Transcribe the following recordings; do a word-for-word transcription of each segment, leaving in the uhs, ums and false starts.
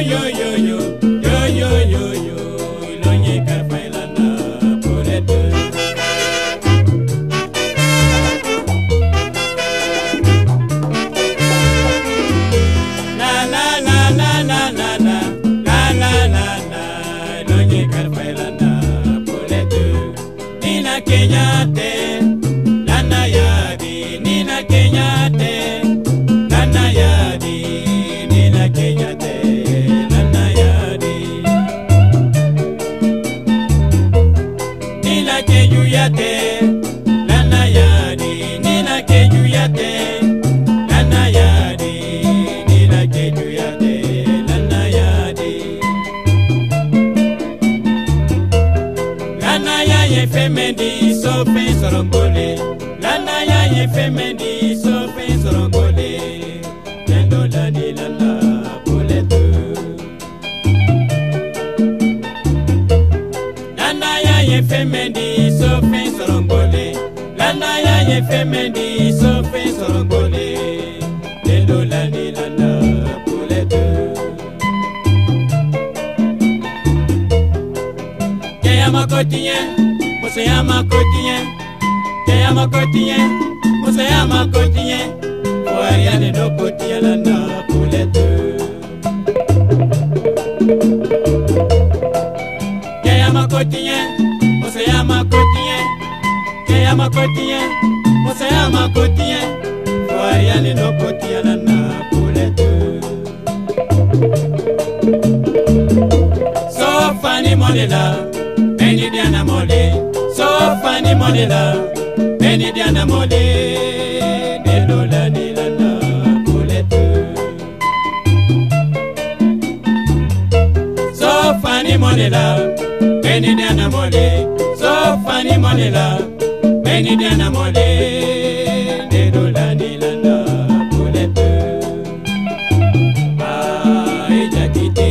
yo yo yo yo yo yo yo ilonye karfailana poletu. La la la la la la la la la la la ilonye karfailana poletu. Nina Kenyate lana yadi Nina Kenyate lana yadi Nina Kenyate lana yadi Nina Kenyate lana yadi Nina Kenyate lana yadi Nina Kenyate lana yadi Lana ya ye femendi so fe sorongole Lana ya ye femendi so fe sorongole Nendo la di la la poletu Lana ya ye femendi so fe sorongole Lana ya ye femendi so fe sorongole Nendo la di la la poletu Kayama kotien Musayama kotien Kayama kotien Musayama kotien Wariane no kotien la na poletu Kayama kotien Musayama kotien Kayama kotien Musayama kotien Wariane no kotien la na poletu So funny money love Beni diana mole So funny money love Beni diana mole Nelo la ni la na poletu So funny money love Beni diana mole So funny money love Beni diana mole Nelo la ni la na poletu Ah, ella kite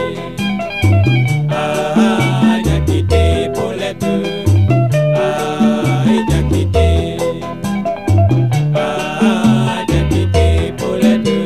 Ah, ella kite poletu Ah, ella kite Ah, ella kite poletu